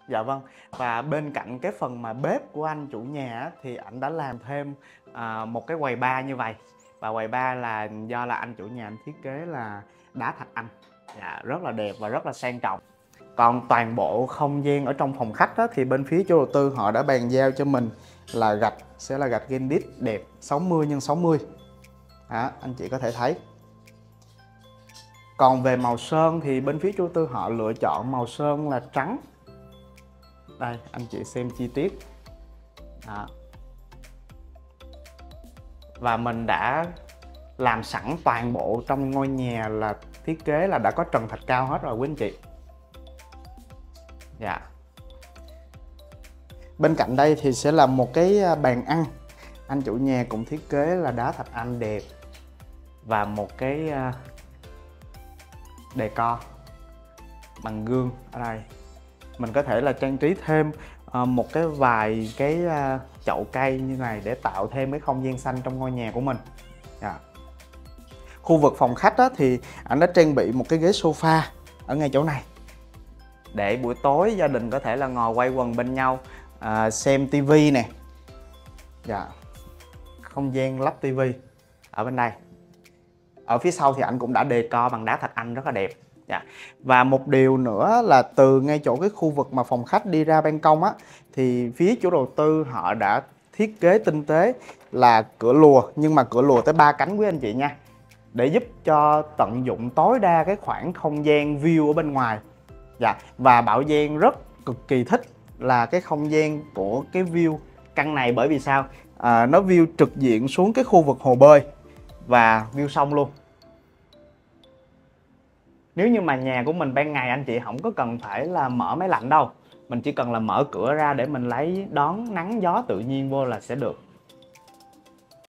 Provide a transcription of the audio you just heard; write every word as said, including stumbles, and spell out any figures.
Dạ vâng. Và bên cạnh cái phần mà bếp của anh chủ nhà á, thì ảnh đã làm thêm à, một cái quầy bar như vậy. Và quầy bar là do là anh chủ nhà anh thiết kế là đá thạch anh. Dạ, rất là đẹp và rất là sang trọng. Còn toàn bộ không gian ở trong phòng khách á, thì bên phía chủ đầu tư họ đã bàn giao cho mình là gạch sẽ là gạch Genedit đẹp sáu mươi nhân sáu mươi. Đó, anh chị có thể thấy. Còn về màu sơn thì bên phía chủ đầu tư họ lựa chọn màu sơn là trắng. Đây, anh chị xem chi tiết. Đó. Và mình đã làm sẵn toàn bộ trong ngôi nhà là thiết kế là đã có trần thạch cao hết rồi quý anh chị. Dạ. Bên cạnh đây thì sẽ là một cái bàn ăn. Anh chủ nhà cũng thiết kế là đá thạch anh đẹp. Và một cái decor bằng gương ở đây. Mình có thể là trang trí thêm một cái vài cái chậu cây như này để tạo thêm cái không gian xanh trong ngôi nhà của mình. Dạ. Khu vực phòng khách á, thì anh đã trang bị một cái ghế sofa ở ngay chỗ này để buổi tối gia đình có thể là ngồi quay quần bên nhau à, xem tivi nè. Dạ. Không gian lắp tivi ở bên đây. Ở phía sau thì anh cũng đã decor bằng đá thạch anh rất là đẹp. Dạ. Và một điều nữa là từ ngay chỗ cái khu vực mà phòng khách đi ra ban công á, thì phía chủ đầu tư họ đã thiết kế tinh tế là cửa lùa, nhưng mà cửa lùa tới ba cánh quý anh chị nha, để giúp cho tận dụng tối đa cái khoảng không gian view ở bên ngoài. Dạ. Và Bảo Giang rất cực kỳ thích là cái không gian của cái view căn này, bởi vì sao? À, nó view trực diện xuống cái khu vực hồ bơi và view sông luôn. Nếu như mà nhà của mình ban ngày anh chị không có cần phải là mở máy lạnh đâu, mình chỉ cần là mở cửa ra để mình lấy đón nắng gió tự nhiên vô là sẽ được.